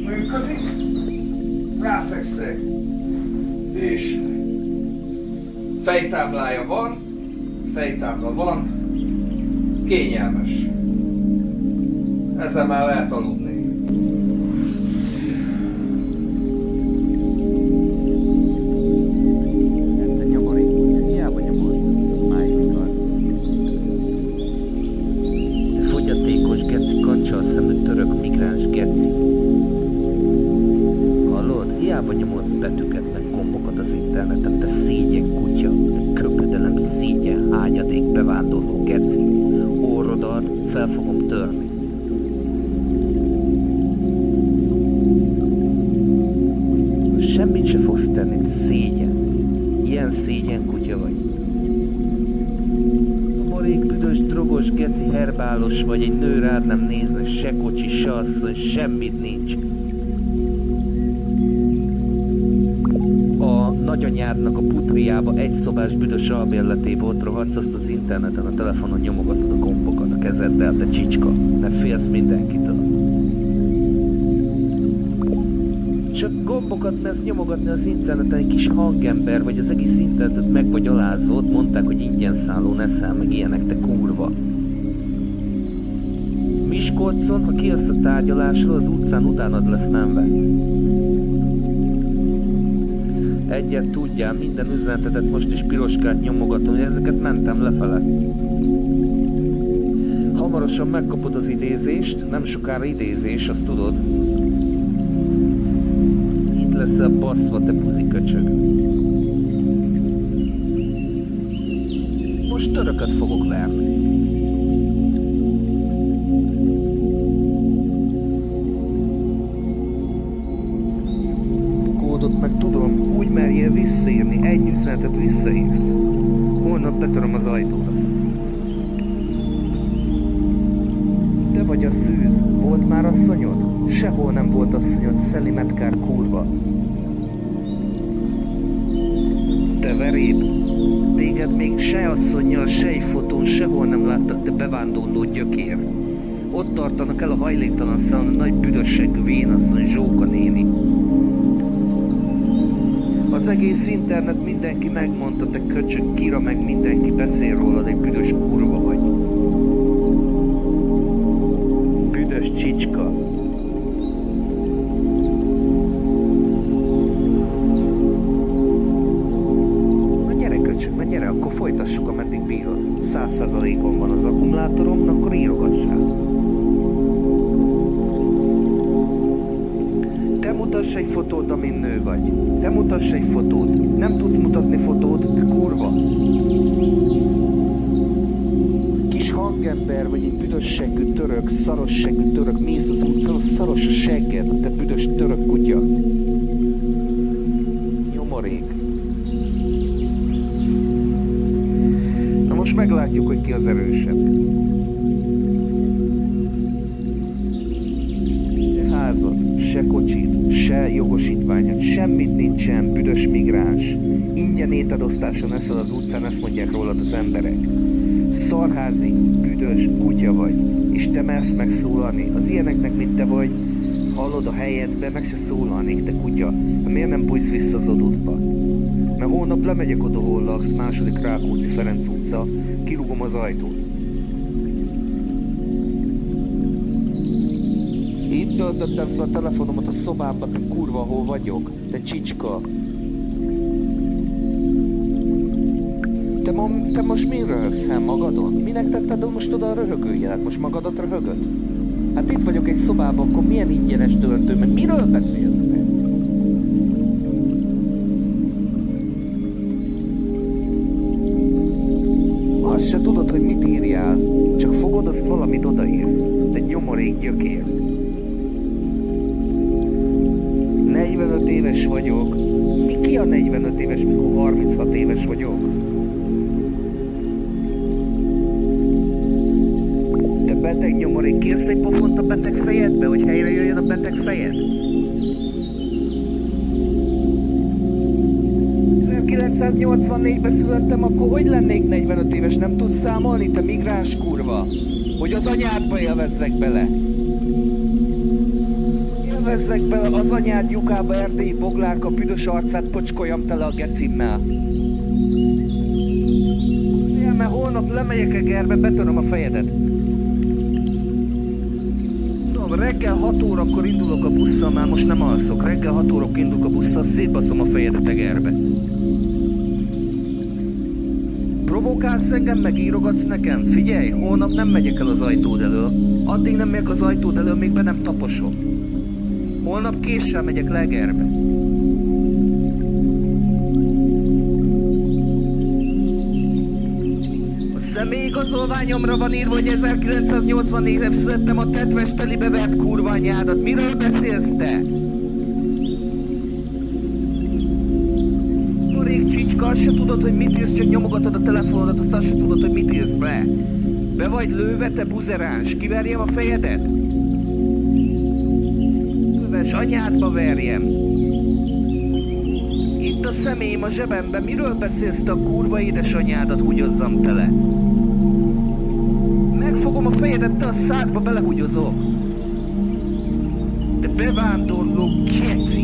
Működik. Ráfekszek. És fejtámlája van. Fejtámla van. Kényelmes. Ezzel már lehet aludni. Fel fogom törni. Semmit se fogsz tenni, te szégyen. Ilyen szégyen kutya vagy. Marék, büdös, drogos, geci, herbálos vagy, egy nő rád nem nézne, se kocsi, se asszony, semmit nincs. A nagyanyádnak a putriába egy szobás büdös albérletébe ott rohadsz, azt az interneten, a telefonon nyomogatod a gombokat a kezeddel, te csicska, mert félsz mindenkitől. Csak gombokat mersz nyomogatni az interneten, egy kis hangember, vagy az egész internetet meg vagy alázva, ott mondták, hogy ingyen szállón eszel, meg ilyenek, te kurva. Miskolcon, ha kijössz a tárgyalásról, az utcán utánad lesz menve. Egyet tudjál, minden üzenetedet most is piroskát nyomogatom, hogy ezeket mentem lefele. Hamarosan megkapod az idézést, nem sokára idézés, azt tudod. Itt leszel baszva, te buziköcsög. Most törököt fogok verni. Meg tudom, úgy merjél visszaírni, egy üzenetet visszaírsz. Holnap betöröm az ajtódat. Te vagy a szűz, volt már asszonyod? Sehol nem volt asszonyod, Szeli Metkár kurva. Te veréb, téged még se asszonnyal, se egy fotón, sehol nem láttak, te bevándorló gyökér. Ott tartanak el a hajléktalan szalon a nagy büdösségű vénasszony Zsóka néni. Az egész internet mindenki megmondta, te köcsög, Kira, meg mindenki beszél rólad, egy büdös kurva vagy. Büdös csicska. Na gyere köcsög, na gyere, akkor folytassuk, ameddig bírod. 100%-on van az akkumulátorom, na akkor írogassál. Mutass egy fotót, amin nő vagy. Te mutass egy fotót. Nem tudsz mutatni fotót, te kurva. Kis hangember vagy, egy büdös seggű török, szaros seggű török, mész az utcán, szaros a segged, te büdös török kutya. Nyomorék. Na most meglátjuk, hogy ki az erősebb. Se kocsit, se jogosítványod, semmit nincsen, büdös migráns. Ingyen ételosztáson eszel az utcán, ezt mondják rólad az emberek. Szarházi, büdös kutya vagy, és te mersz megszólalni. Az ilyeneknek, mint te vagy, hallod a helyedbe, meg se szólalnék, te kutya. Miért nem bújsz vissza az odódba? Mert holnap lemegyek oda, hol laksz, 2. Rákóczi Ferenc utca, kirúgom az ajtót. Itt töltöttem fel a telefonomat a szobámba, te kurva, hol vagyok, te csicska. Te most mi röhögsz, magadon? Minek tetted most oda a röhögőjelet? Most magadat röhögöd? Hát itt vagyok egy szobában, akkor milyen ingyenes döntő, meg miről beszélsz te? Azt se tudod, hogy mit írjál, csak fogod, azt valamit odaírsz. Te nyomorék gyökér. 45 éves vagyok. Ki a 45 éves, mikor 36 éves vagyok? Te beteg nyomorék, kérsz egy pofont a beteg fejedbe, hogy helyre jöjjön a beteg fejed? 1984-ben születtem, akkor hogy lennék 45 éves? Nem tudsz számolni, te migráns kurva? Hogy az anyádba élvezzek bele? Vesszek bele az anyád lyukába, erdélyi boglárka, büdös arcát pocskoljam tele a gecimmel. Ja, mert holnap lemegyek Egerbe, betöröm a fejedet. Tudom, reggel 6 órakor indulok a busszal, már most nem alszok. Reggel 6 órakor indulok a busszal, szétbaszom a fejedet Egerbe. Provokálsz engem, meg írogatsz nekem? Figyelj, holnap nem megyek el az ajtód elől. Addig nem megyek az ajtód elől, még be nem taposom. Holnap késsel megyek le Egerbe. A személyigazolványomra van írva, hogy 1984-ben születtem, a tetves telibe vert kurva anyádat. Miről beszélsz te? Csicska, azt se tudod, hogy mit írsz, csak nyomogatod a telefonodat, azt se tudod, hogy mit írsz le. Be vagy lőve, te buzeráns, kiverjem a fejedet? Köves, anyádba verjem. Itt a személyim a zsebemben, miről beszélsz te, a kurva édesanyádat húgyozzam tele? Megfogom a fejedet, te a szádba belehúgyozok. Te bevándorló geci!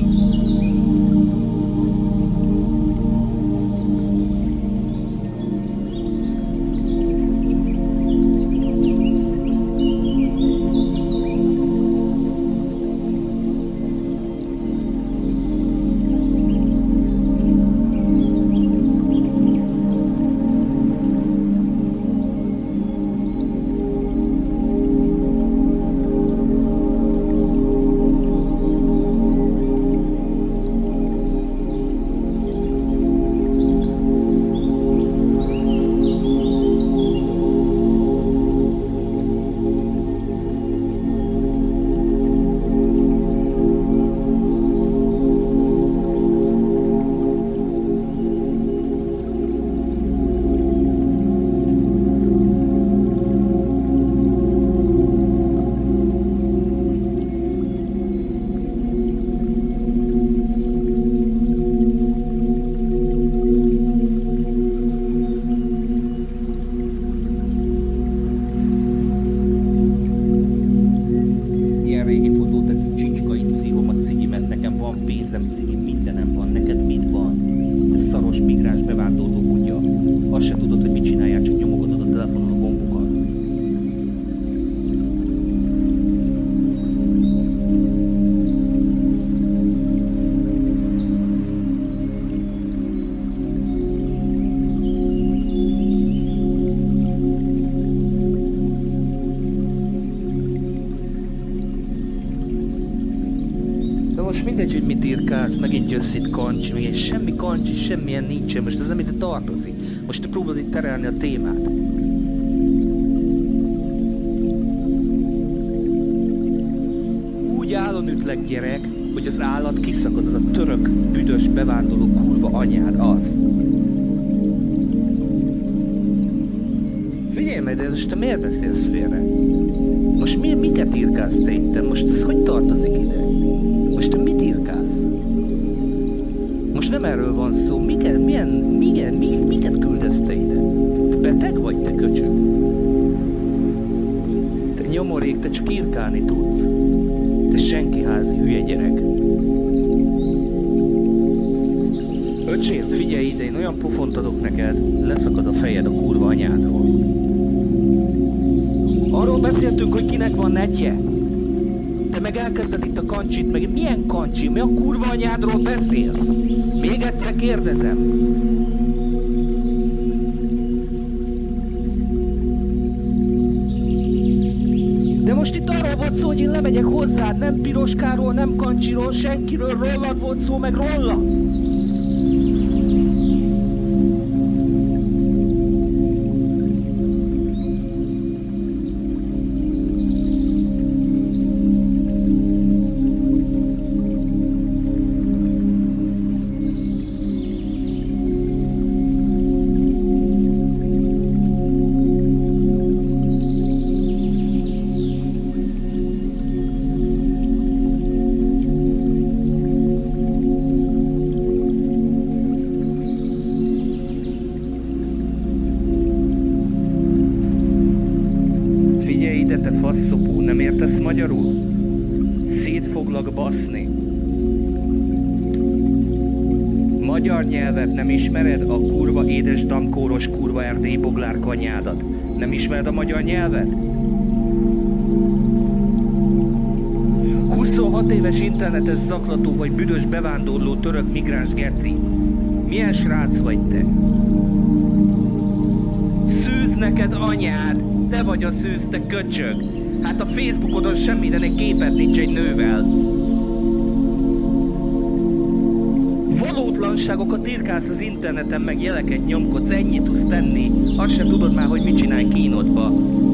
Mindegy, hogy mit írkálsz, megint jössz itt kancsi, még semmi kancsi, semmilyen nincsen, most ez nem ide tartozik. Most te próbálod itt terelni a témát. Úgy állon ütlek, gyerek, hogy az állat kiszakad, az a török, büdös, bevándorló kurva anyád az. Figyelj meg, de most te miért beszélsz félre? Most miket írkálsz te itt? Most ez hogy tartozik ide? Most te mit írkálsz? Most nem erről van szó. Miket küldesz te ide? Te beteg vagy, te köcsög? Te nyomorék, te csak írkálni tudsz. Te senkiházi hülye gyerek. Öcsém, figyelj ide, én olyan pofont adok neked, leszakad a fejed a kurva anyádról. Arról beszéltünk, hogy kinek van netje? Te meg elkezded itt a kancsit, meg milyen kancsi? Mi a kurva anyádról beszélsz? Még egyszer kérdezem. De most itt arról volt szó, hogy én lemegyek hozzád, nem Piroskáról, nem kancsiról, senkiről, rólad volt szó, meg róla. foglak baszni. Magyar nyelvet nem ismered, a kurva édes dankóros kurva erdélyi boglár kanyádat? Nem ismered a magyar nyelvet? 26 éves internetes zaklató vagy büdös bevándorló török migráns geci. Milyen srác vagy te? Szűz neked anyád! Te vagy a szűz, te köcsög! Hát a Facebookodon semmiden egy képet nincs egy nővel. Valótlanságokat írkálsz az interneten, meg jeleket nyomkodsz, ennyit tudsz tenni. Azt se tudod már, hogy mit csinálj kínodba.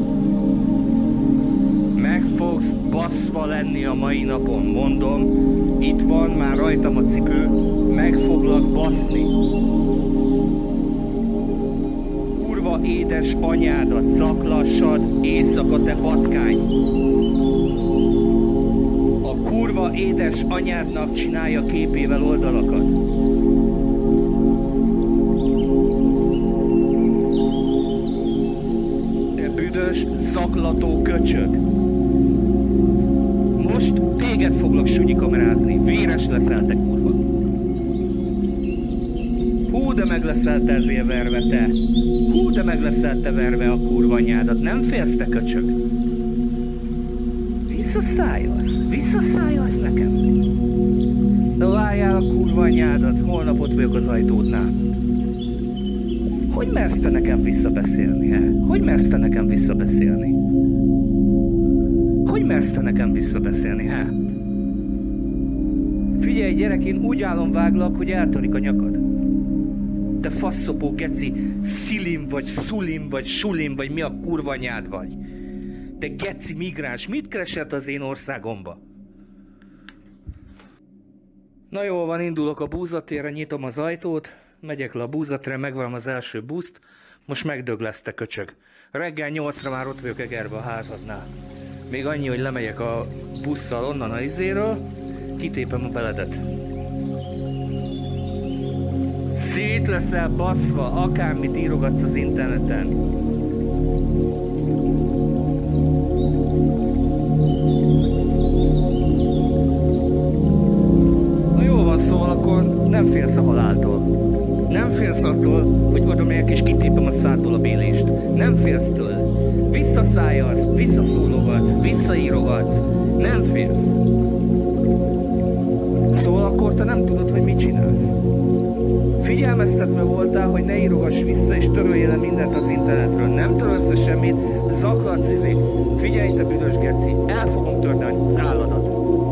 Meg fogsz baszva lenni a mai napon, mondom. Itt van már rajtam a cipő, meg foglak baszni. Kurva édes anyádat zaklassad, éjszaka te patkány. A kurva édes anyádnak csinálja képével oldalakat. Te büdös, zaklató köcsög. Most téged foglak sunyikamerázni, véres leszel te kurva. Hú, de meg leszel te ezért verve te. Hú, de meg leszel te verve a kurva anyádat, nem félsz te köcsög? Visszaszálljasz nekem. De várjál a kurva anyádat, holnap ott vagyok az ajtódnál. Hogy mersz te nekem visszabeszélni, he? Hogy mersz te nekem visszabeszélni? Hogy mersz te nekem visszabeszélni, he? Figyelj gyerek, én úgy álomváglak, hogy eltörik a nyakad. Te faszopó geci, szilim vagy, szulim vagy, sulim vagy, mi a kurva anyád vagy? Te geci migráns, mit keresett az én országomba? Na jól van, indulok a búzatérre, nyitom az ajtót, megyek le a búzatérre, megvárom az első buszt, most megdög lesz te köcsög. Reggel 8-ra már ott vagyok Egerbe a házadnál. Még annyi, hogy lemegyek a busszal onnan a izéről, kitépem a beledet. Szét leszel baszva, akármit írogatsz az interneten. Na jól van, szóval akkor nem félsz a haláltól. Nem félsz attól, hogy oda megyek és kitépem a szádból a bélést. Nem félsz tőle. Visszaszálljasz, visszaszólogatsz, visszaírogatsz. Nem félsz. Szóval akkor te nem tudod, hogy mit csinálsz. Figyelmeztetve voltál, hogy ne írogass vissza és töröljél le mindent az internetről. Nem törölsz le semmit, zaklatsz izé. Figyelj te büdös geci, el fogom törni az álladat.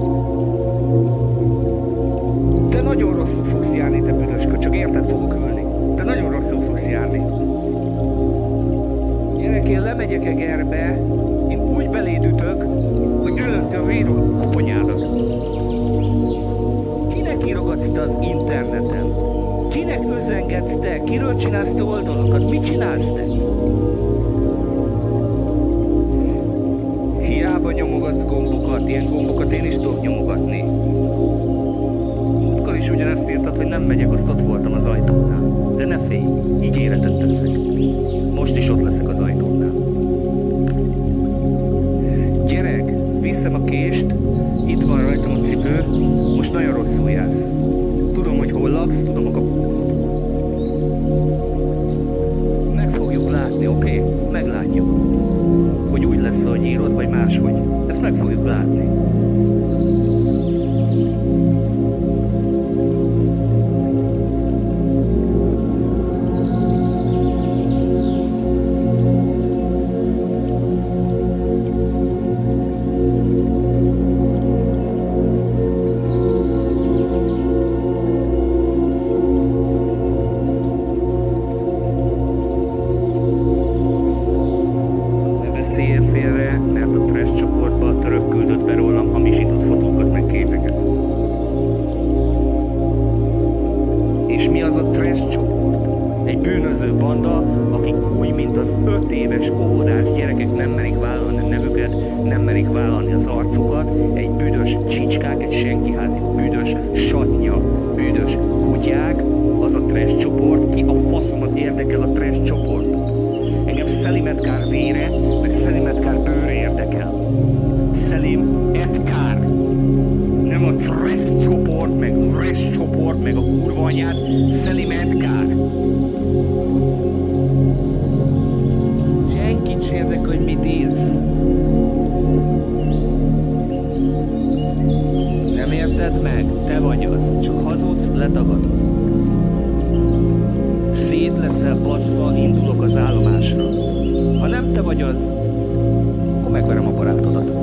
Te nagyon rosszul fogsz járni, te büdös köcsög, érted fogok ülni. Te nagyon rosszul fogsz járni. Gyerek, én lemegyek Egerbe, én úgy beléd ütök, hogy ölönti a véró koponyádat. Kinek írogatsz te az interneten? Kinek üzengetsz te? Kiről csinálsz te oldalakat? Mit csinálsz te? Hiába nyomogatsz gombokat, ilyen gombokat én is tudok nyomogatni. Múltkor is ugyanezt írtad, hogy nem megyek, azt ott voltam az ajtónál. De ne félj, ígéretet teszek. Most is ott leszek az ajtónál. Gyerek, viszem a kést, itt van rajtam a cipő, most nagyon rosszul jársz. Tudom, hogy hol laksz, tudom a kapukódot. Meg fogjuk látni, oké? Meglátjuk. Hogy úgy lesz, ahogy írod, vagy máshogy. Ezt meg fogjuk látni. Fresh csoport, meg Fresh csoport, meg a kurva anyád, Szelim Edgár. Senkit s érdekel, hogy mit írsz. Nem érted meg? Te vagy az. Csak hazudsz, letagadod. Szét leszel baszva, indulok az állomásra. Ha nem te vagy az, akkor megverem a barátodat.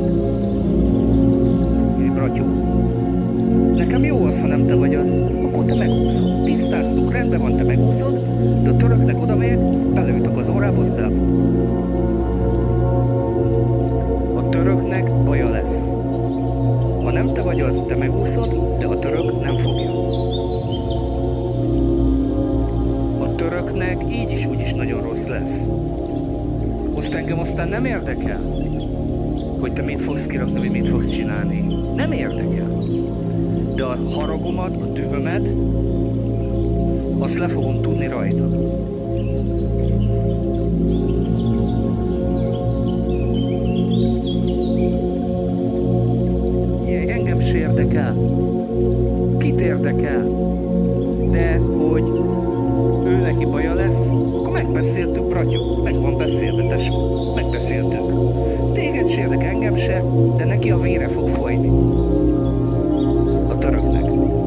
Bratyó. Nekem jó az, ha nem te vagy az. Akkor te megúszod. Tisztáztuk, rendben van, te megúszod, de a töröknek odamegyek, belőtök az órába, aztán a töröknek baja lesz. Ha nem te vagy az, te megúszod, de a török nem fogja. A töröknek így is úgy is nagyon rossz lesz. Azt engem aztán nem érdekel, hogy te mit fogsz kirakni, vagy mit fogsz csinálni. Nem érdekel. De a haragomat, a dühömet, azt le fogom tudni rajta. Engem se érdekel. Kit érdekel? De hogy ő neki baja lesz, akkor megbeszéltük, bratyó. Meg van beszélve, tesó. Megbeszéltük. Téged se érdekel, engem se, de neki a vére fog folyni. A töröknek.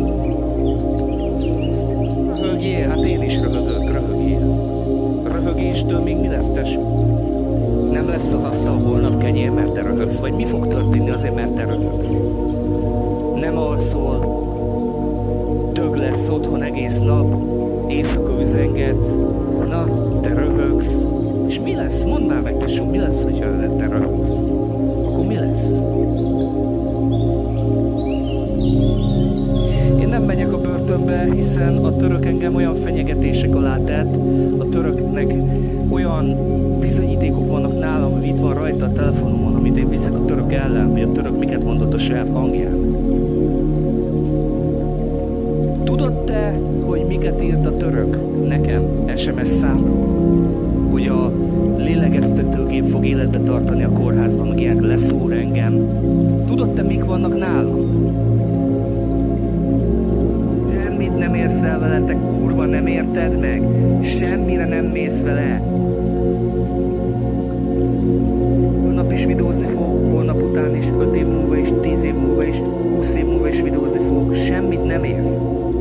Röhögjél, hát én is röhögök, röhögjél. Röhögéstől még mi lesz, tesó? Nem lesz az asztal holnap kenyér, mert te röhögsz, vagy mi fog történni azért, mert te röhögsz? Nem alszol, dög lesz otthon egész nap, éjszaka üzengetsz, na, te röhögsz. És mi lesz? Mondd már meg, tesó, mi lesz, hogyha te röhögsz? Akkor mi lesz? Én nem megyek a börtönbe, hiszen a török engem olyan fenyegetések alá tett, a töröknek olyan bizonyítékok vannak nálam, hogy itt van rajta a telefonomon, amit én viszek a török ellen, hogy a török miket mondott a saját hangján. Tudod te, hogy miket írt a török nekem SMS számról? Hogy a lélegeztetőgép fog életbe tartani a kórházban, meg ilyenek leszúr engem. Tudod te, mik vannak nálam? Semmit nem érsz el vele, te kurva, nem érted meg? Semmire nem mész vele. Holnap is videózni fogok, holnap után is, 5 év múlva is, 10 év múlva is, 20 év múlva is videózni fogok. Semmit nem érsz.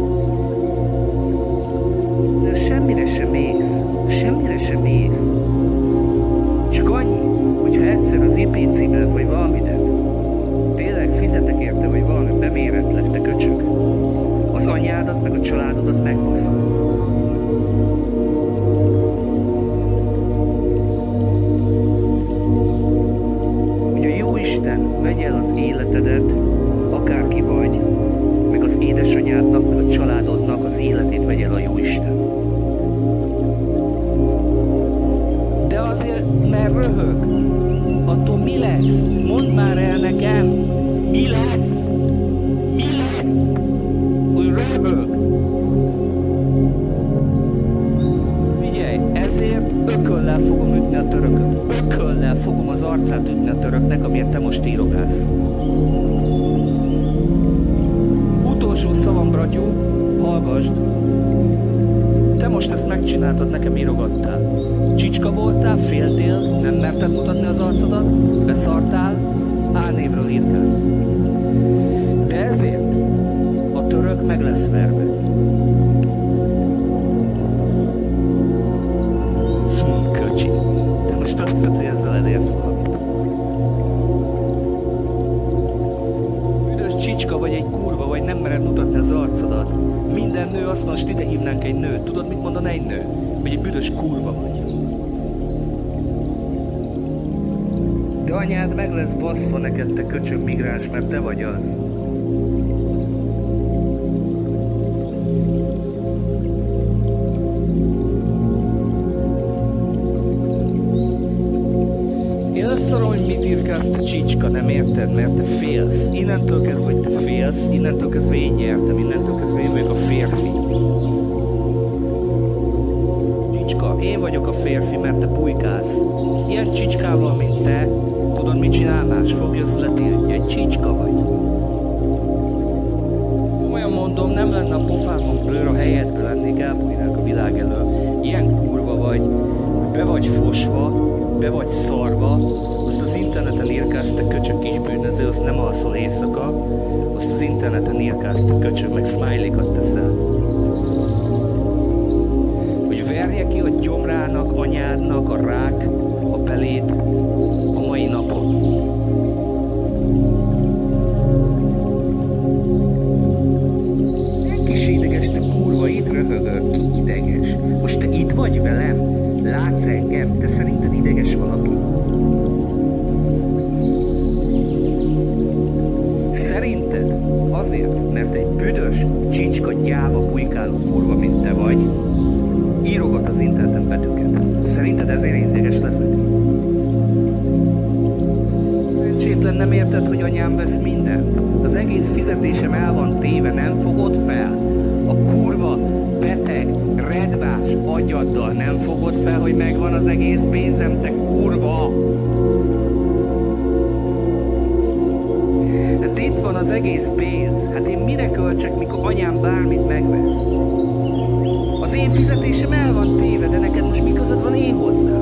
Semmire sem mész. Semmire sem mész. Csak annyi, hogyha egyszer az IP címedet vagy valamidet tényleg fizetek érte, vagy valami beméretlek, te köcsög, az anyádat meg a családodat megbaszom. Hogy a Jóisten vegye el az életedet, akárki vagy, meg az édesanyádnak, meg a családodnak az életét vegye el a Jóisten. De azért, mert röhög. Attól mi lesz? Mondd már el nekem! Mi lesz? Mi lesz? Hogy röhög? Figyelj, ezért ököllel fogom ütni a törököt. Ököllel fogom az arcát ütni a töröknek, amiért te most írogász. Utolsó szavam, bratyó, hallgasd. Te most ezt megcsináltad, nekem írogattál. Csicska voltál, féltél, nem merted mutatni az arcodat, beszartál, álnévről írkálsz. De ezért a török meg lesz verve. Köcsi, te most azt hiszed, hogy ezzel elérsz valamit. Üdös csicska vagy egy kurva, vagy nem mered mutatni az arcodat. Minden nő azt most ide hívnánk egy nőt. Tudod, mit mondaná egy nő? Hogy egy büdös kurva vagy. De anyád meg lesz baszva neked, te köcsög migráns, mert te vagy az. Én leszarom, hogy mit írkálsz, te csicska, nem érted, mert te félsz. Innentől kezdve, hogy te félsz, innentől kezdve én nyertem, innentől kezdve én vagyok a férfi. Csicska, én vagyok a férfi, mert te bujkálsz. Ilyen csicskával, mint te, tudod mit csinál más? Fogja, letiltja, egy csicska vagy. be vagy fosva, be vagy szarva, azt az interneten írkálsz, te köcsög kis bűnöző, azt nem alszol éjszaka, azt az interneten írkálsz, te köcsög, meg smiley-kat teszel. Hogy verje ki a gyomrának, anyádnak a rák a belét a mai napon. Kis ideges, te kurva, itt röhögök, ki ideges? Most te itt vagy velem? Látsz engem? Te szerinted ideges valaki? Szerinted azért, mert egy büdös, csicska, gyáva, bujkáló kurva, mint te vagy, írogat az interneten betűket. Szerinted ezért én ideges leszek? Szerencsétlen, nem érted, hogy anyám vesz mindent? Az egész fizetésem el van téve, nem fogod fel? A kurva, beteg, redvás agyaddal nem fogod fel, hogy megvan az egész pénzem, te kurva! Hát itt van az egész pénz. Hát én mire költsek, mikor anyám bármit megvesz? Az én fizetésem el van téve, de neked most mi között van én hozzá?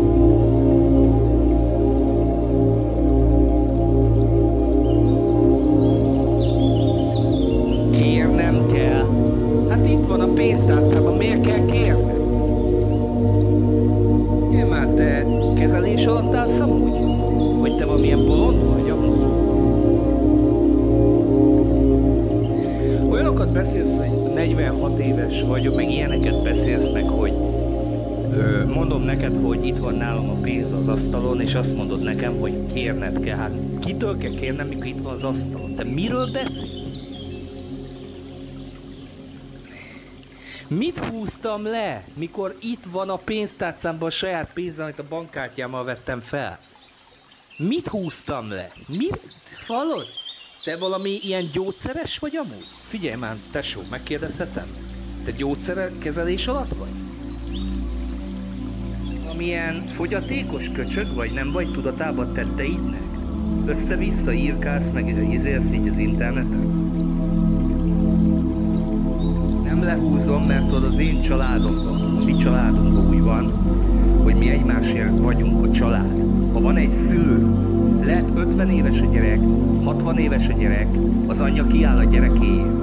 Kérnem kell. Hát itt van a pénztárcában, miért kell kérnem? Én már te kezelés alatt állsz amúgy? Vagy te valamilyen bolond vagy amúgy? Olyanokat beszélsz, hogy 46 éves vagyok, meg ilyeneket beszélsz meg, hogy mondom neked, hogy itt van nálam a pénz az asztalon, és azt mondod nekem, hogy kérned kell. Hát kitől kell kérnem, mikor itt van az asztalon? Te miről beszélsz? Mit húztam le, mikor itt van a pénztárcámban a saját pénzem, amit a bankkártyámmal vettem fel? Mit húztam le? Mit? Hallod? Te valami ilyen gyógyszeres vagy amúgy? Figyelj már, tesó, megkérdezhetem? Te gyógyszerkezelés alatt vagy? Valamilyen fogyatékos köcsög vagy? Nem vagy tudatában tetteidnek? Össze-vissza írkálsz, meg izélsz így az interneten? Nem lehúzom, mert tudod, az én családomban, a mi családunkban úgy van, hogy mi egymásért vagyunk a család. Ha van egy szülő, lehet 50 éves a gyerek, 60 éves a gyerek, az anyja kiáll a gyerekéért.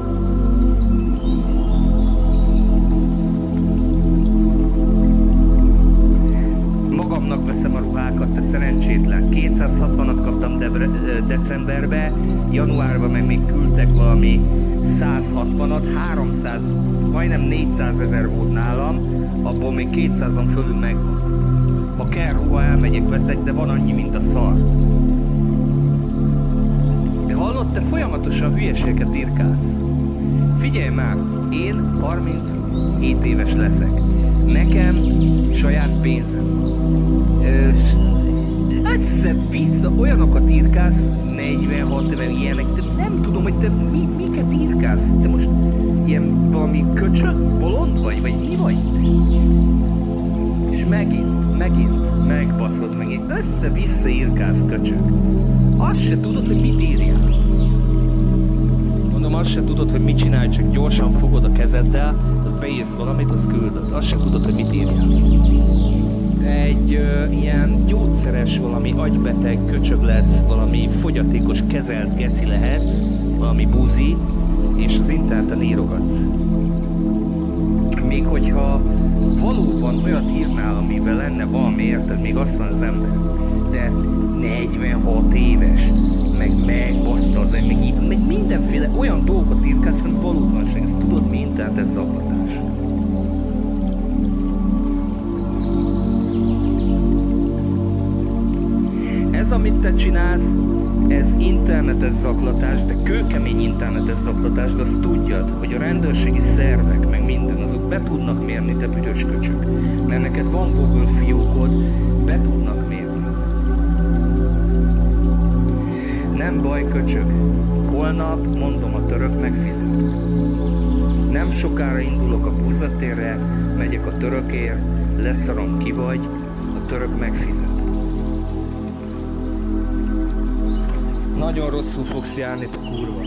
Magamnak veszem a ruhákat, te szerencsétlen. 260-at kaptam decemberbe, januárban meg még küldtek valami 160-at, 300, majdnem 400 000 volt nálam, abból még 200-on fölül megvan. Ha kell ruha, elmegyek, veszek, de van annyi, mint a szar. De hallod, te folyamatosan hülyeségeket írkálsz. Figyelj már, én 37 éves leszek. Nekem saját pénzem. Össze-vissza olyanokat írkálsz, 46 éve ilyenek, de nem tudom, hogy te miket írkálsz. Te most ilyen valami köcsög, bolond vagy mi vagy te? És megint megbaszod, megint össze-vissza írkálsz, köcsög. Azt se tudod, hogy mit írjál. Mondom, azt se tudod, hogy mit csinálj, csak gyorsan fogod a kezeddel, az beírsz valamit, az küldöd. Azt se tudod, hogy mit írjál. Te egy ilyen gyógyszeres, valami agybeteg köcsög lesz, valami fogyatékos kezelt geci lehetsz, valami buzi, és az interneten írogatsz. Még hogyha valóban olyat írnál, amivel lenne valami, érted, még azt van az ember. De 46 éves, meg megbaszta az, meg mindenféle olyan dolgokat írkálsz, ami valóbanság. Ezt tudod mi? Tehát ez zaklatás. Ez, amit te csinálsz, ez internetes zaklatás, de kőkemény internetes zaklatás, de azt tudjad, hogy a rendőrségi szervek, meg minden, azok be tudnak mérni, te büdös köcsög. Mert neked van Google fiókod, be tudnak mérni. Nem baj, köcsög. Holnap, mondom, a török megfizet. Nem sokára indulok a buszatérre, megyek a törökért, leszarom ki vagy, a török megfizet. Nagyon rosszul fogsz járni, te kurva.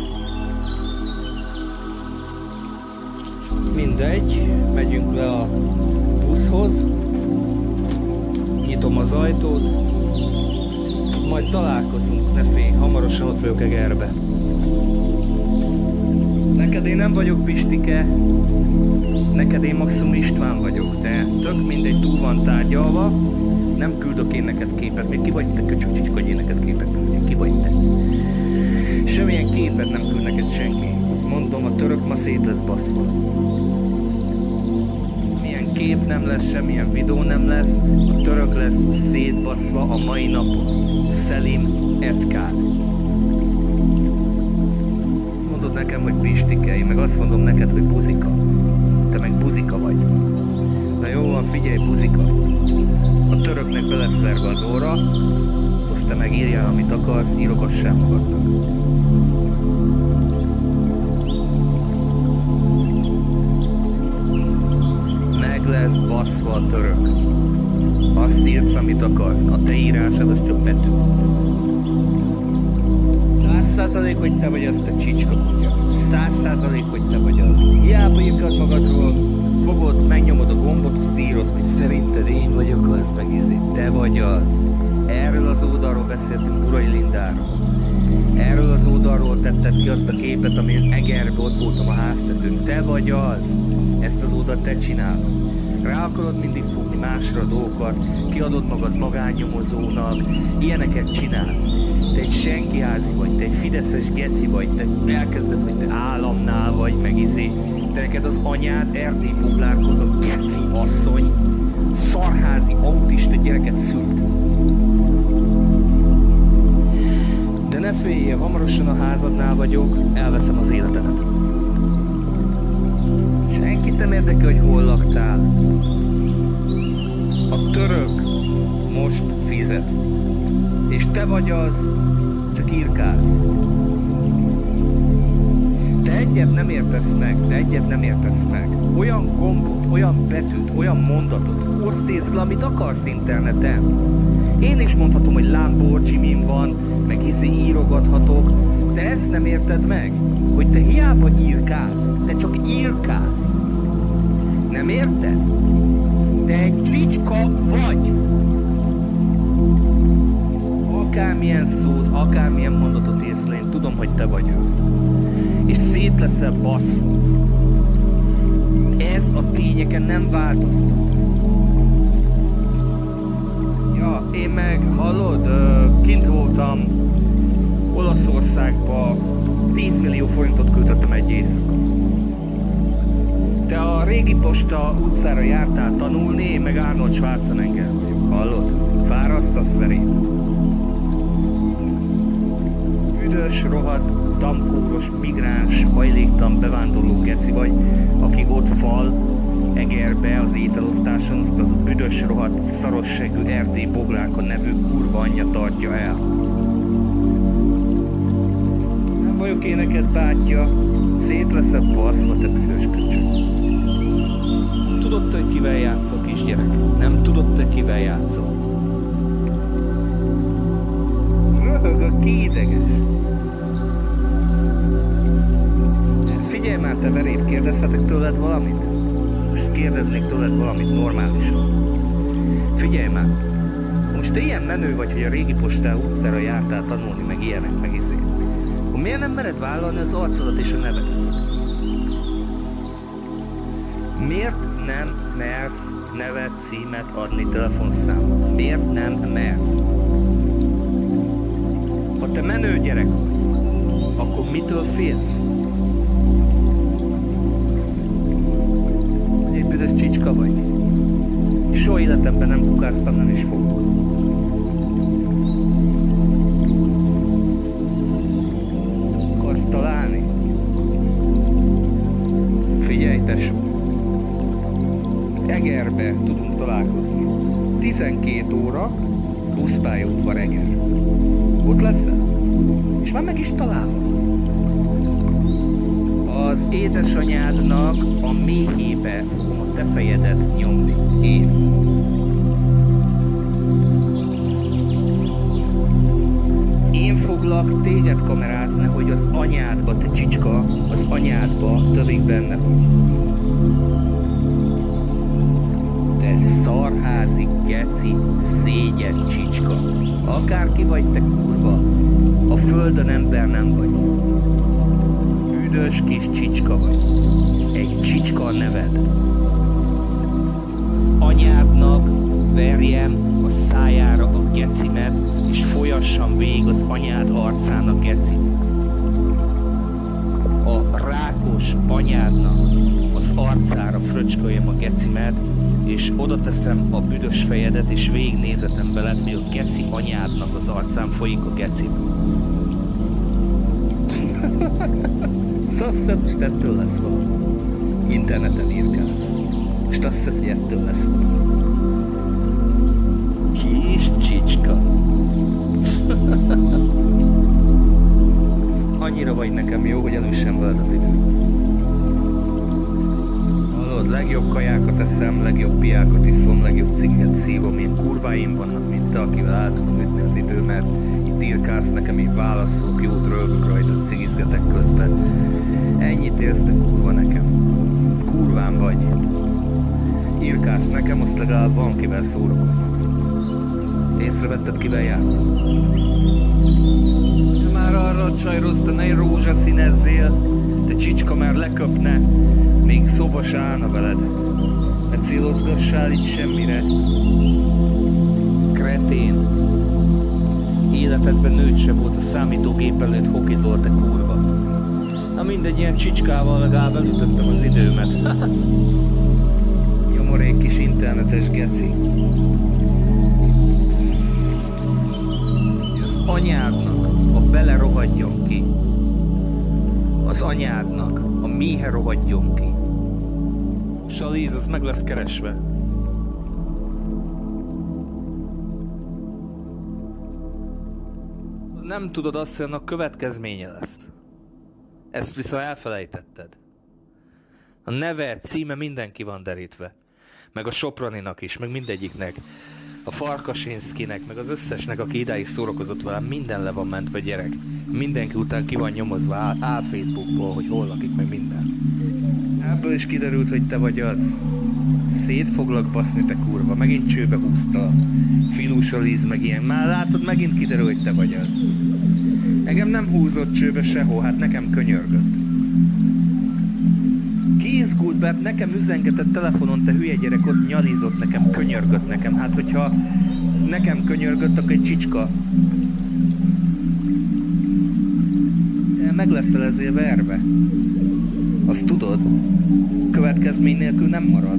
Mindegy, megyünk le a buszhoz. Kinyitom az ajtót. Majd találkozunk, ne félj, hamarosan ott vagyok Egerbe. Neked én nem vagyok Pistike, neked én maximum István vagyok, de tök mindegy, túl van tárgyalva, nem küldök én neked képet, még ki vagy te, köcsög csicska, hogy én neked képet küldjek, ki vagy te? Semmilyen képet nem küld neked senki. Mondom, a török ma szét lesz baszva. Milyen kép nem lesz, semmilyen videó nem lesz, a török lesz szétbaszva a mai napon. Szelim Etkár. Mondod nekem, hogy Pistike, én meg azt mondom neked, hogy buzika. Te meg buzika vagy. Na jó van, figyelj, buzika. A töröknek be lesz verve az óra, azt te meg írjál, amit akarsz, írogassál magadnak. Meg lesz baszva a török. Azt írsz, amit akarsz. A te írásod az csak betű. 100% hogy te vagy az, te csicska kutya. 100% hogy te vagy az. Hiába írkad magadról, fogod, megnyomod a gombot, azt írod, hogy szerinted én vagyok az, meg te vagy az. Erről az oldalról beszéltünk, Urai Lindáról. Erről az oldalról tetted ki azt a képet, amin Egerbe ott voltam a háztetőn. Te vagy az. Ezt az oldalt te csinálod. Rá akarod mindig fogni másra a dolgokat, kiadod magad magánnyomozónak, ilyeneket csinálsz. Te egy senkiházi vagy, te egy fideszes geci vagy, te elkezded, hogy te államnál vagy, meg te neked az anyád Erdély Boglárhoz a geci asszony, szarházi autista gyereket szült. De ne féljél, hamarosan a házadnál vagyok, elveszem az életedet. Senkit nem érdekel, hogy hol laktál. A török most fizet. És te vagy az, csak írkálsz. Te egyet nem értesz meg, Olyan gombot, olyan betűt, olyan mondatot osztész le, amit akarsz interneten. Én is mondhatom, hogy Lamborghini van, meg írogathatok. Te ezt nem érted meg? Hogy te hiába írkálsz, te csak írkálsz. Nem érted? Te egy csicska vagy. Akármilyen szót, akármilyen mondatot ész le, én tudom, hogy te vagy az. És szét leszel baszva. Ez a tényeken nem változtat. Ja, én meg, hallod, kint voltam Olaszországba, 10 millió forintot költöttem egy éjszaka. Te a régi posta utcára jártál tanulni, én meg Arnold Schwarzenegger vagyok, hallod? Fárasztasz verét. Üdös, rohadt, tamkóros, migráns, hajléktalan bevándorló geci vagy, aki ott fal Egerbe az ételosztáson, azt az büdös, rohadt, szarossegű Erdély Boglárka nevű kurva anyja tartja el. Nem vagyok én neked bátyja, szét leszel baszva, te büdös köcsög. Tudod te, hogy kivel játszol, kisgyerek? Nem tudod te, kivel játszol? Röhögök, ki ideges. Figyelj már, te verét, kérdezhetek tőled valamit? Most kérdeznék tőled valamit normálisan. Figyelj már, most te ilyen menő vagy, hogy a régi postá utcára jártál tanulni, meg ilyenek, meg akkor miért nem mered vállalni az arcodat és a nevedet? Miért nem mersz nevet, címet adni, telefonszámot? Miért nem mersz? Ha te menő gyerek vagy, akkor mitől félsz? Egy büdös csicska vagy. Soha életemben nem kukáztam, nem is fogok. Akarsz találni? Figyelj, tesó. Egerbe tudunk találkozni. 12 óra, buszpályaudvar Eger. Ott leszel? És már meg is találhatsz. Az édesanyádnak a méhébe fogom a te fejedet nyomni. Én. Én foglak téged kamerázni, hogy az anyádba, te csicska, az anyádba tövik benne vagy. Te Te szarházi, geci, szégyen, csicska. Akárki vagy te kurva, a földön ember nem vagy. Üdös kis csicska vagy. Egy csicska a neved. Az anyádnak verjem a szájára a gecimet, és folyassam végig az anyád arcán a gecit. A rákos anyádnak az arcára fröcsköljem a gecimet, és oda teszem a büdös fejedet, és végignézetem veled, hogy a geci anyádnak az arcán folyik a gecit. Szasszat, most ettől lesz valami. Interneten írkálsz. Most azt hiszed, hogy ettől lesz valami. Kis csicska. Annyira vagy nekem jó, hogy elüssem veled az idő. Hallod, legjobb kajákat eszem, legjobb piákat iszom, legjobb cinget szívom, ilyen kurváim vannak, mint te, akivel el tudom ütni az időmet. Itt írkálsz nekem, én válaszolok, jót rögök rajta, cigizgetek közben. Ennyit élsz, te kurva nekem. Kurván vagy. Írkálsz nekem, azt legalább van, kivel szórakoznak. Észrevetted, kivel játszol? Már arra csajrozta, ne rózsaszínezzél, te csicska már leköpne, még szóba se állna veled. Ne célozgassál itt semmire. Kretén. Életedben nőtt se volt, a számítógép előtt hokizolt, te kurva. Na mindegy, ilyen csicskával legalább elütöttem az időmet. Nyomorék kis internetes geci. Az anyádnak a bele rohadjon ki. Az anyádnak a méhe rohadjon ki. Salíz, az meg lesz keresve. Nem tudod azt, hogy annak következménye lesz. Ezt viszont elfelejtetted. A neve, címe mindenki van derítve. Meg a Soproninak is, meg mindegyiknek. A Farkasinszkinek, meg az összesnek, aki idáig szórakozott velem, minden le van mentve, gyerek. Mindenki után ki van nyomozva, áll Facebookból, hogy hol lakik, meg minden. Ebből is kiderült, hogy te vagy az. Szét foglak baszni, te kurva, megint csőbe húzta. Filús a líz, meg ilyen. Már látod, megint kiderül, hogy te vagy az. Engem nem húzott csőbe sehol, hát nekem könyörgött. Kiizgult be, hát nekem üzengetett telefonon, te hülye gyerek, ott nyalizott nekem, könyörgött nekem. Hát hogyha nekem könyörgött, akkor egy csicska. Te meg leszel ezért verve. Azt tudod? Következmény nélkül nem marad.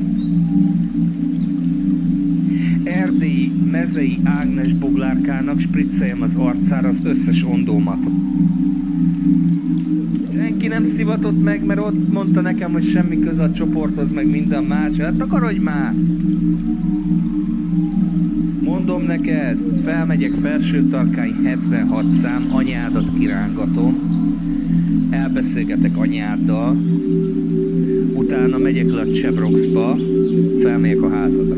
Erdélyi, mezei Ágnes boglárkának spricceljem az arcára az összes ondómat. Senki nem szivatott meg, mert ott mondta nekem, hogy semmi köze a csoporthoz, meg minden más. Hát akarodj már! Mondom neked, felmegyek felső tarkány 76 szám, anyádat kirángatom, elbeszélgetek anyáddal, utána megyek le a Csebroxba, felmegyek a házadra.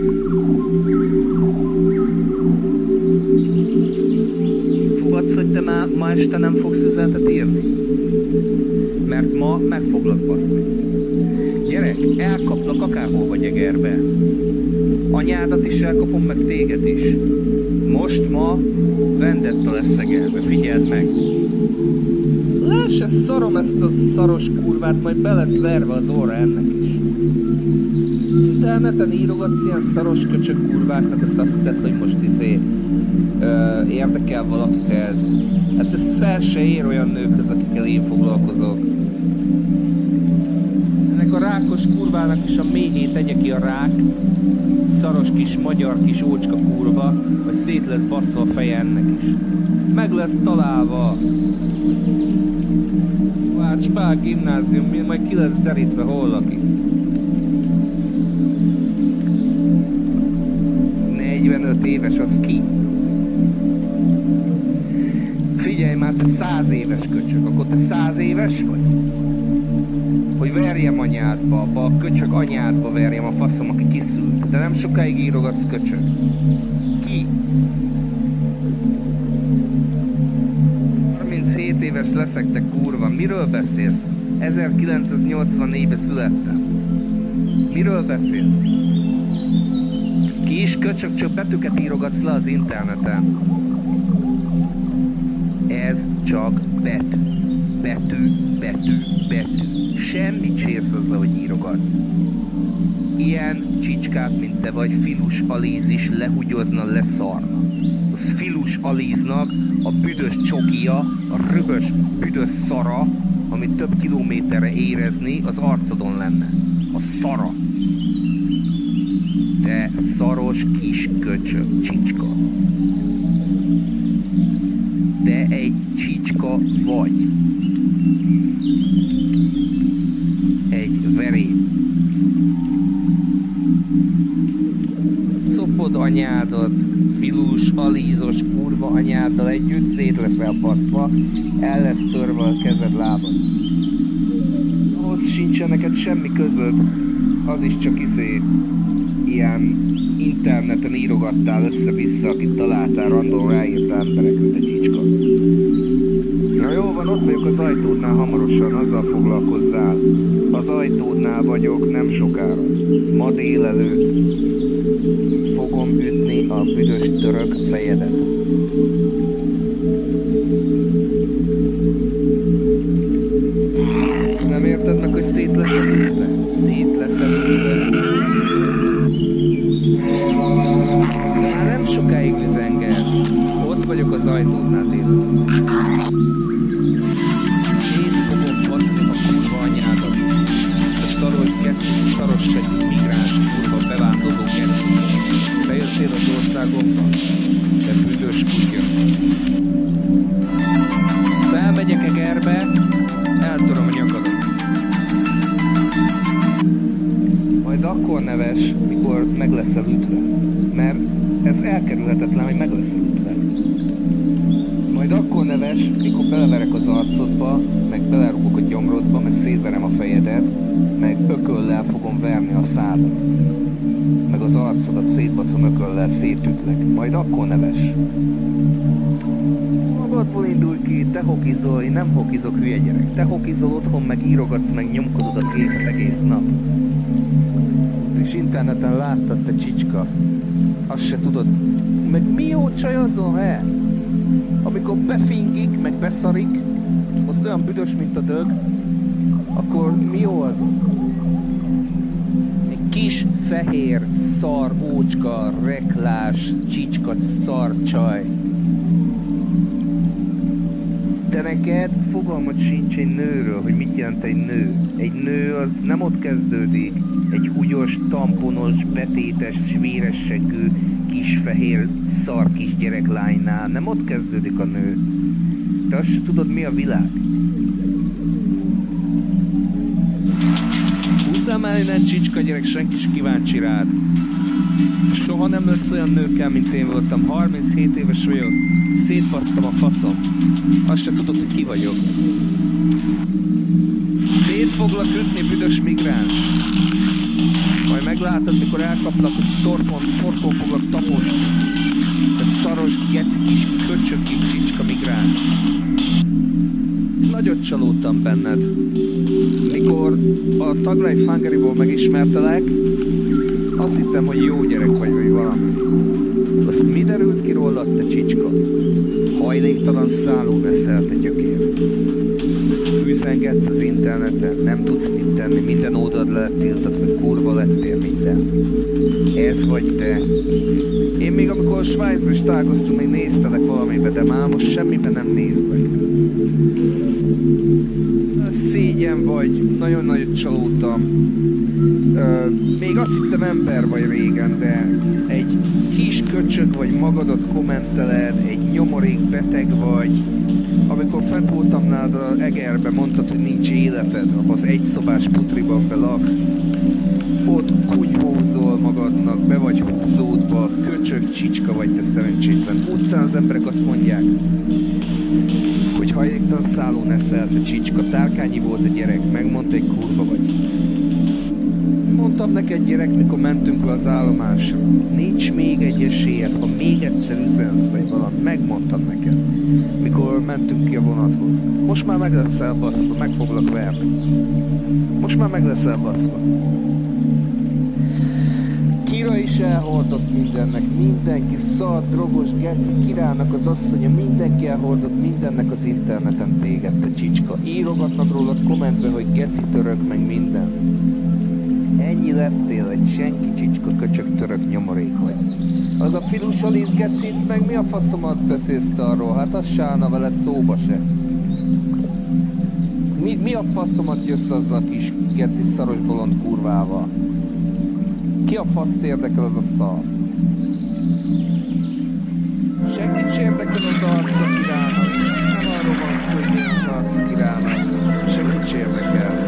Fogadsz, hogy te ma este nem fogsz üzenetet írni? Mert ma meg foglak baszni. Gyerek, elkaplak akárhol vagy Egerbe. Anyádat is elkapom, meg téged is. Most ma vendetta lesz Egerbe, figyeld meg. Le se szarom ezt a szaros kurvát, majd be lesz verve az óra ennek is. Interneten írogatsz ilyen szaros köcsök kurváknak, azt hiszed, hogy most érdekel valakit ez. Hát ez fel se ér olyan nőkhöz, akikkel én foglalkozok. Ennek a rákos kurvának is a méhét tegye ki a rák. Szaros kis magyar kis ócska kurva, vagy szét lesz basszva a feje ennek is. Meg lesz találva. Vács Pál gimnázium, majd ki lesz derítve, hol lakik. 45 éves az ki? Figyelj már, te 100 éves köcsög, akkor te 100 éves vagy? Hogy verjem anyádba, abba a köcsög anyádba verjem a faszom, aki kiszült. De nem sokáig írogatsz, köcsög. Ki? 37 éves leszek, te kurva. Miről beszélsz? 1984-ben születtem. Miről beszélsz? Kis köcsög, csak betűket írogatsz le az interneten. Ez csak betű. Betű, betű, betű. Semmit sérsz azzal, hogy írogatsz. Ilyen csicskák, mint te vagy, Filus Alíz is lehugyozna, leszarna. Az Filus Alíznak a büdös csokija, a rögös büdös szara, amit több kilométerre érezni, az arcodon lenne. A szara. Te szaros kis köcsög, csicska. Te egy csicska vagy. Egy verém. Szopod anyádat, Filus, Alízos kurva anyáddal együtt szét leszel baszva, el lesz törve a kezed lábad. Ahhoz sincsen neked semmi közöd, az is csak ilyen interneten írogattál össze-vissza, akit találtál, random ráírt emberek, mint egy csicska. Na jó van, ott vagyok az ajtódnál hamarosan, azzal foglalkozzál. Az ajtódnál vagyok nem sokára. Ma délelőtt fogom ütni a büdös török fejedet. Nem érted meg, hogy szét leszel ütve? Szét leszel ütve. De már nem sokáig üzengetsz. Ott vagyok az ajtódnál délelőtt. Szét fogom baszni a kurva anyádat. A szaros geci, szaros egy migráns kurva bevándorló geci. Bejöttél az országomba? Te büdös kutya. Felmegyek Egerbe, eltöröm a nyakadot. Majd akkor neves, mikor meg leszel ütve. Mert ez elkerülhetetlen, hogy meg leszel ütve. Majd akkor neves, mikor beleverek az arcodba, meg belerúgok a gyomrodba, meg szétverem a fejedet, meg ököllel fogom verni a szádat. Meg az arcodat szétbaszom ököllel, szétütlek. Majd akkor neves. Magadból indulj ki, te hokizol, én nem hokizok, hülye gyerek. Te hokizol otthon, meg írogatsz, meg nyomkodod a képet egész nap. Ezt is interneten láttad, te csicska. Azt se tudod. Meg mi jó csaj azon, he? Amikor befingik, meg beszarik, az olyan büdös, mint a dög, akkor mi jó azon? Egy kis, fehér, szar, ócska, reklás, csicska, szar csaj. Te neked fogalmat sincs egy nőről, hogy mit jelent egy nő. Egy nő az nem ott kezdődik, egy húgyos, tamponos, betétes, véresseggű, kis fehér, szar kis gyereklánynál. Nem ott kezdődik a nő. Te azt se tudod, mi a világ. Húzzál már innen, csicska gyerek, senki se kíváncsi rád. Soha nem lesz olyan nőkkel, mint én voltam. 37 éves vagyok. Szétbasztam a faszom. Azt se tudod, hogy ki vagyok. Szét foglak ütni, büdös migráns. Majd meglátod, mikor elkaplak, az torkon foglak taposni. Te szaros, geci kis, köcsög kis csicska migráns. Nagyot csalódtam benned. Mikor a Thug Life Hungary-ból megismertelek, azt hittem, hogy jó gyerek vagy valami. Azt mi derült ki rólad, te csicska? Hajléktalan szálló leszel, te gyökér. Üzengetsz az interneten, nem tudsz mit tenni, minden ódad le lett tiltatva, kurva lettél minden. Ez vagy te. Én még amikor Svájcban is találkoztunk, még néztelek valamibe, de már most semmiben nem nézlek. Szégyen vagy, nagyon nagyot csalódtam. Még azt hittem ember vagy régen, de egy kis köcsög vagy, magadat kommenteled, egy nyomorék beteg vagy. Amikor fent voltam nálad az Egerbe, mondtad, hogy nincs életed, az egyszobás putriban belaksz. Ott kutyhózol magadnak, be vagy húzódva, köcsög, csicska vagy, te szerencsétlen. Utcán az emberek azt mondják, hogy hajléktalan szállón eszel, te csicska, tárkányi volt a gyerek, megmondta, hogy kurva vagy. Mondtam neked, gyerek, mikor mentünk le az állomásra. Nincs még egy esélyed, ha még egyszer üzensz vagy valami. Megmondtam neked, mikor mentünk ki a vonathoz. Most már meg leszel baszva, meg foglak verni. Most már meg leszel baszva. Csicska is elhordott mindennek, mindenki szar, drogos, geci, királynak az asszonya, mindenki elhordott mindennek az interneten téged, te Csicska. Írogatnak rólad kommentbe, hogy geci, török, meg minden. Ennyi lettél, egy senki, Csicska, köcsög, török, nyomorék vagy. Az a Filus Alice gecit, meg mi a faszomat beszélsz arról? Hát az se állna veled szóba se. Mi a faszomat jössz azzal a kis geci szaros bolond kurvával? Ki a faszt érdekel az a szar? Senkit s érdekel az arca királynak, és nem arról van szó, hogy én az arca királynak. Senkit s érdekel.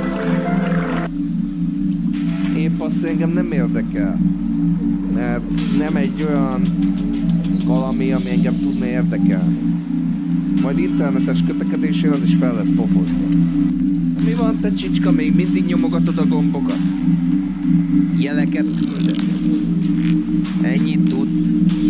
Épp azt engem nem érdekel. Mert nem egy olyan valami, ami engem tudna érdekelni. Majd internetes kötekedésére az is fel lesz pofozva. Mi van, te Csicska, még mindig nyomogatod a gombokat? Jeleket küldesz? Ennyit tudsz?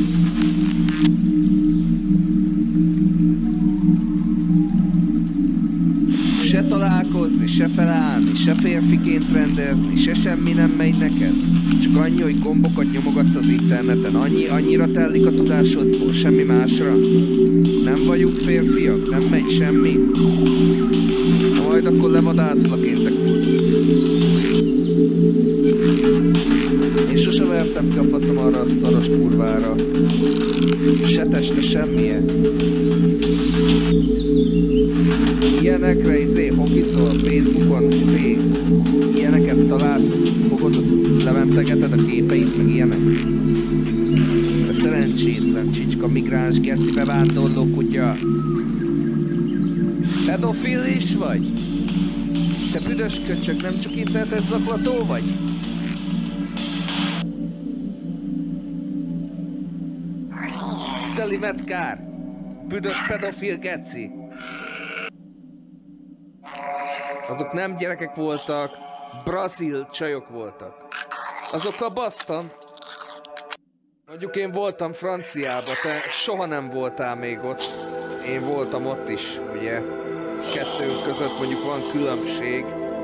Se találkozni, se felállni, se férfiként rendezni, se semmi nem megy neked. Csak annyi, hogy gombokat nyomogatsz az interneten. Annyira tellik a tudásodból, semmi másra. Nem vagyunk férfiak, nem megy semmi. Na majd akkor levadászlak én, te kurva. Én sose vertem ki a faszom arra a szaros kurvára. Se teste, semmije. Ilyenekre hokizol Facebookon, ilyeneket találsz, azt fogod, azt lementegeted a képeit, meg ilyenek. De szerencsétlen Csicska, migráns, geci, bevándorló kutya. Pedofil is vagy? Te büdös köcsög, nem csak internetes zaklató vagy? Szeli metkár! Büdös pedofil geci! Azok nem gyerekek voltak, brazil csajok voltak. Azokkal basztam. Mondjuk én voltam Franciába, te soha nem voltál még ott. Én voltam ott is, ugye. Kettőnk között mondjuk van különbség.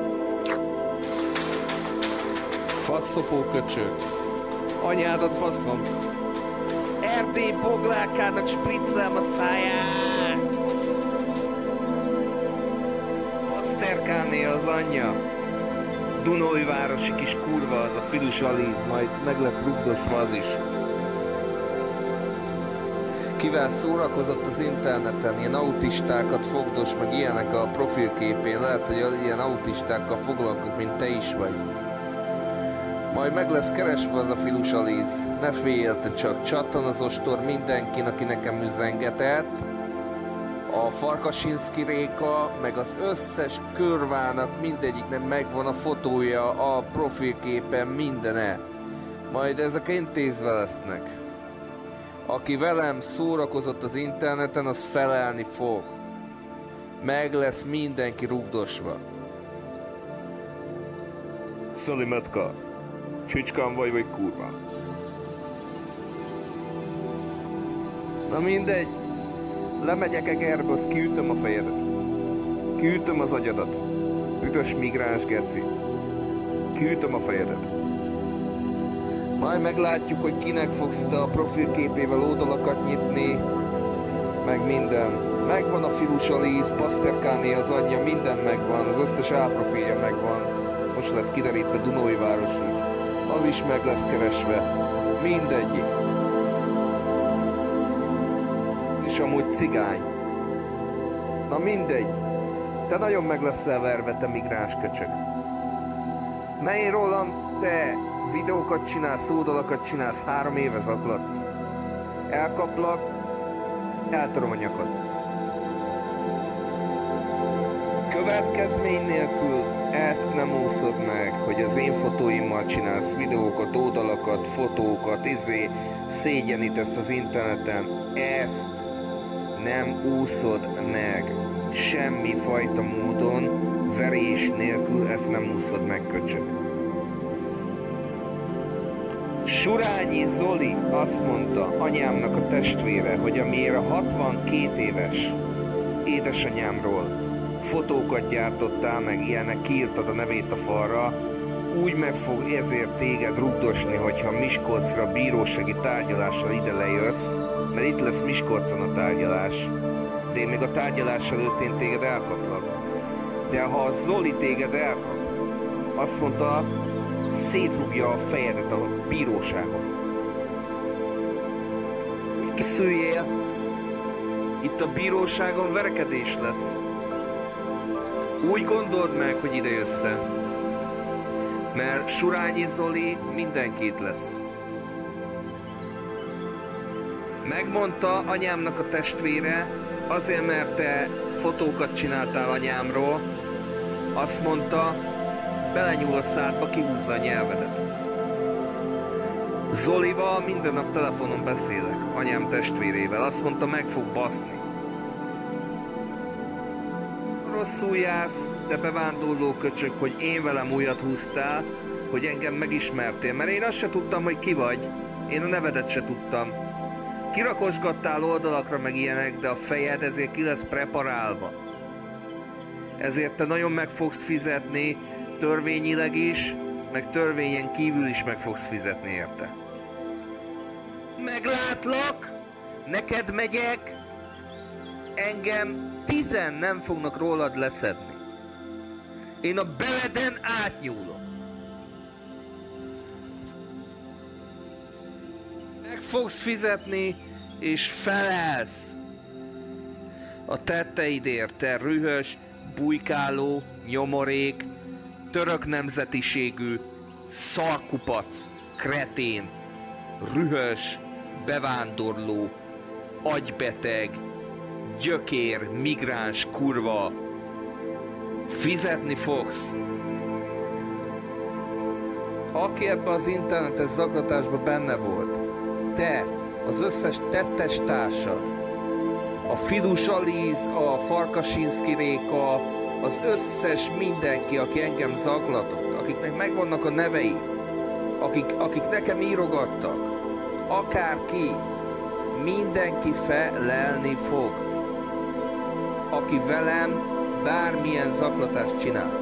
Faszopó köcsög. Anyádat baszom. Erdély boglákának spriccelem a száját. Aszterkáné az anyja. Dunóivárosi kis kurva az a Filus Alice, majd meg lett rugdosva az is. Kivel szórakozott az interneten, ilyen autistákat fogdos, meg ilyenek a profilképén, lehet, hogy ilyen autistákkal foglalkozik, mint te is vagy. Majd meg lesz keresve az a Filus Alice, ne féljél csak, csattan az ostor mindenkin, aki nekem üzengetett. A Farkasinszki Réka, meg az összes körvának mindegyiknek megvan a fotója a profilképen, mindene. Majd ezek intézve lesznek. Aki velem szórakozott az interneten, az felelni fog. Meg lesz mindenki rugdosva. Szali Metka, Csicskán vagy kurva? Na mindegy. Lemegyek Egerbe, kiütöm a fejedet. Kiütöm az agyadat. Üdös migráns geci. Kiütöm a fejedet. Majd meglátjuk, hogy kinek fogsz te a profilképével oldalakat nyitni. Meg minden. Megvan a Filus Alice, Pasterkáné az anyja, minden megvan. Az összes álprofilja megvan. Most lett kiderítve Dunóivárosi. Az is meg lesz keresve. Mindegyik. És amúgy cigány. Na mindegy. Te nagyon meg leszel verve, te migráns köcsög. Mert én rólam te videókat csinálsz, oldalakat csinálsz, 3 éve zaklatsz. Elkaplak, eltöröm a nyakad. Következmény nélkül ezt nem úszod meg, hogy az én fotóimmal csinálsz videókat, oldalakat, fotókat, szégyenítesz az interneten. Ezt nem úszod meg. Semmi fajta módon, verés nélkül ezt nem úszod meg, köcsög. Surányi Zoli azt mondta, anyámnak a testvére, hogy amiért a 62 éves édesanyámról fotókat gyártottál, meg ilyenek, kiírtad a nevét a falra, úgy meg fog ezért téged rugdosni, hogyha Miskolcra bírósági tárgyalással ide lejössz, mert itt lesz Miskolcon a tárgyalás, de én még a tárgyalás előtt én téged elkaplak. De ha a Zoli téged elkap, azt mondta, szétrugja a fejedet a bíróságon. Készüljél! Itt a bíróságon verekedés lesz. Úgy gondold meg, hogy ide jössz-e. Mert Surányi Zoli mindenkit lesz. Megmondta anyámnak a testvére, azért mert te fotókat csináltál anyámról, azt mondta, belenyúl a szádba, kihúzza a nyelvedet. Zolival minden nap telefonon beszélek, anyám testvérével, azt mondta, meg fog baszni. Rosszul jársz, te bevándorló köcsög, hogy én velem újat húztál, hogy engem megismertél, mert én azt se tudtam, hogy ki vagy, én a nevedet se tudtam. Kirakosgattál oldalakra meg ilyenek, de a fejed ezért ki lesz preparálva. Ezért te nagyon meg fogsz fizetni, törvényileg is, meg törvényen kívül is meg fogsz fizetni érte. Meglátlak, neked megyek, engem 10 nem fognak rólad leszedni. Én a beleden átnyúlok. Meg fogsz fizetni, és felelsz a tetteidért, te rühös, bujkáló, nyomorék, török nemzetiségű, szarkupac, kretén, rühös, bevándorló, agybeteg, gyökér, migráns, kurva. Fizetni fogsz. Aki ebbe az internetes zaklatásba benne volt, te, az összes tettes társad, a Fidus Alíz, a Farkasinszki Réka, az összes mindenki, aki engem zaklatott, akiknek megvannak a nevei, akik nekem írogattak, akárki, mindenki felelni fog, aki velem bármilyen zaklatást csinál.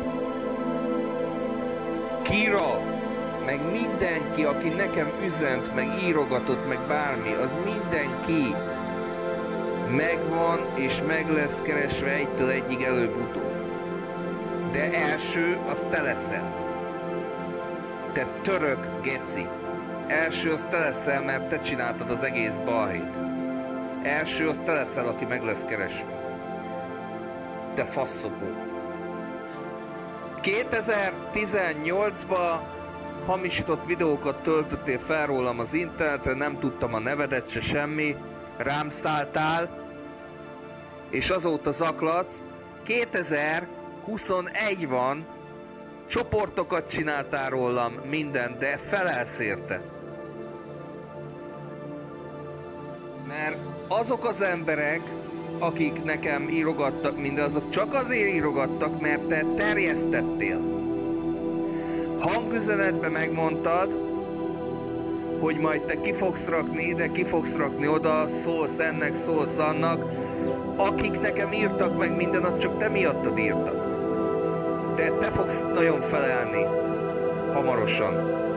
Kira, meg mindenki, aki nekem üzent, meg írogatott, meg bármi, az mindenki megvan és meg lesz keresve egytől egyig előbb-utóbb. De első, az te leszel. Te török geci. Első, az te leszel, mert te csináltad az egész balhét. Első, az te leszel, aki meg lesz keresve. Te faszopó. 2018-ban hamisított videókat töltöttél fel rólam az internetre, nem tudtam a nevedet se semmi, rám szálltál, és azóta zaklatsz. 2021 van, csoportokat csináltál rólam, minden, de felelsz érte. Mert azok az emberek, akik nekem írogattak minden, azok csak azért írogattak, mert te terjesztettél. Hangüzenetben megmondtad, hogy majd te ki fogsz rakni ide, ki fogsz rakni oda, szólsz ennek, szólsz annak. Akik nekem írtak meg minden, az csak te miattad írtak. De te fogsz nagyon felelni hamarosan.